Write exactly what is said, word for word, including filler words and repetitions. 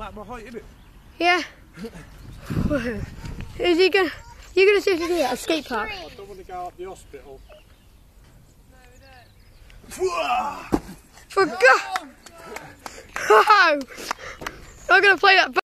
about my height, isn't it? Yeah. Is he gonna? You're gonna see if you can get a skate park? I don't want to go up the hospital. For God! Oh! I'm gonna play that.